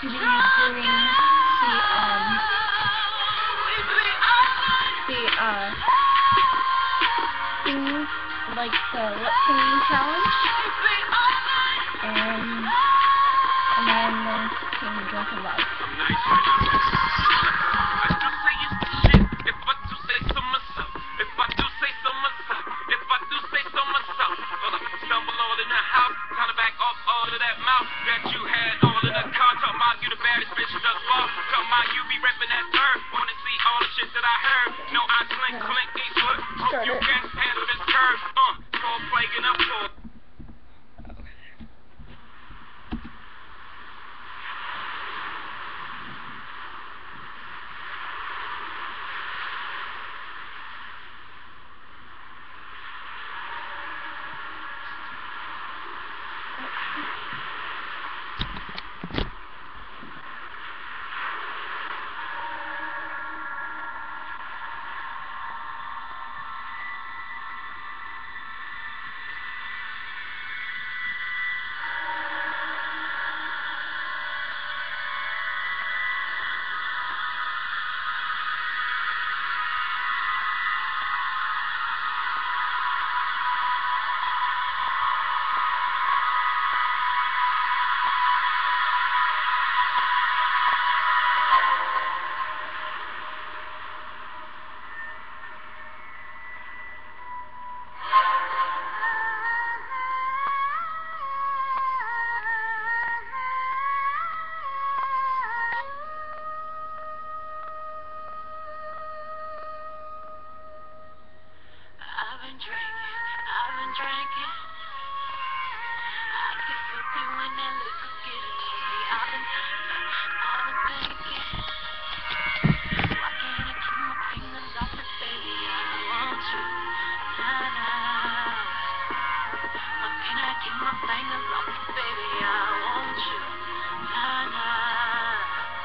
be doing things like the lip singing challenge, and then singing Drunken Love. I've been drinking. I get filthy when that liquor get to me. I've been thinking, why can't I keep my fingers off it, baby? I want you, nah, nah. Why can't I keep my fingers off it, baby? I want you, nah, nah.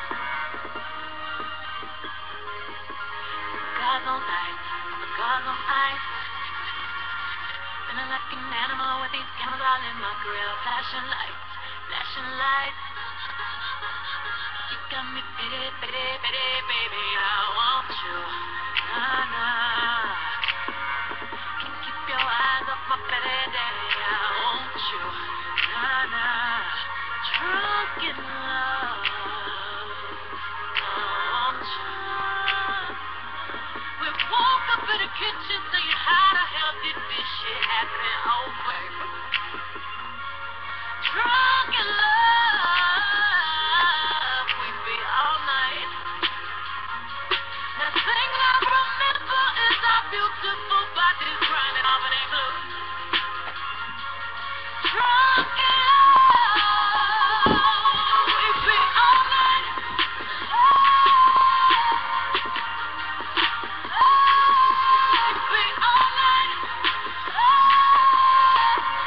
Cigars on ice, cigars on ice. Feeling like an animal with these cameras all in my grill. Flashing lights, flashing lights. You got me pity, pity, pity, baby. I want you, nah, nah. Can't keep your eyes off my pity, daddy. I want you, nah, nah. Drunk in love, I want you. We woke up in the kitchen saying, how the hell did this shit happen? Oh, baby. Drunk in love, we be all night. The thing I remember is our beautiful bodies grinding off in a blue. Drunk in love, we be all night. We be all night.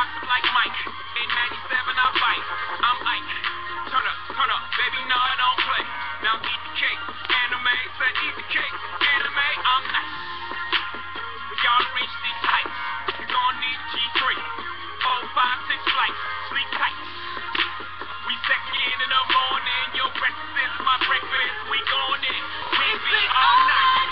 awesome like Mike. In 97 I fight. I'm Ike. Turn up, baby, no I don't play. Now eat the cake. Anime, said eat the cake. Anime, I'm nice. We gotta reach these heights. You're gonna need a G3. 4, 5, 6 flights. Sleep tight. We second in the morning. Your breakfast is my breakfast. We going in. We be all night.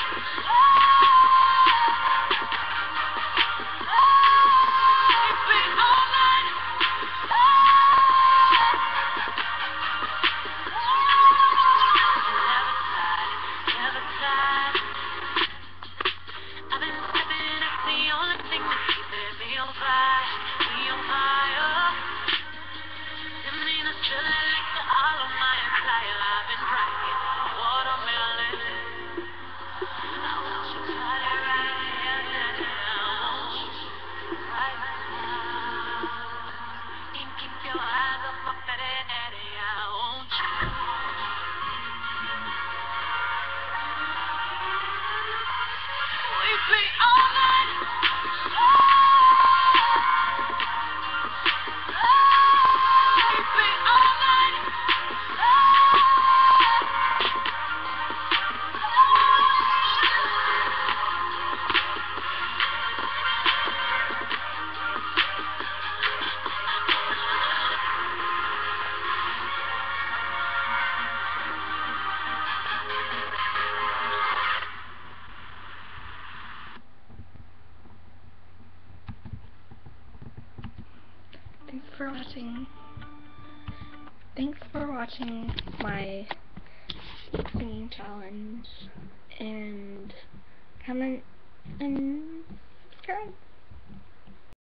Thanks for watching my singing challenge, and comment and subscribe.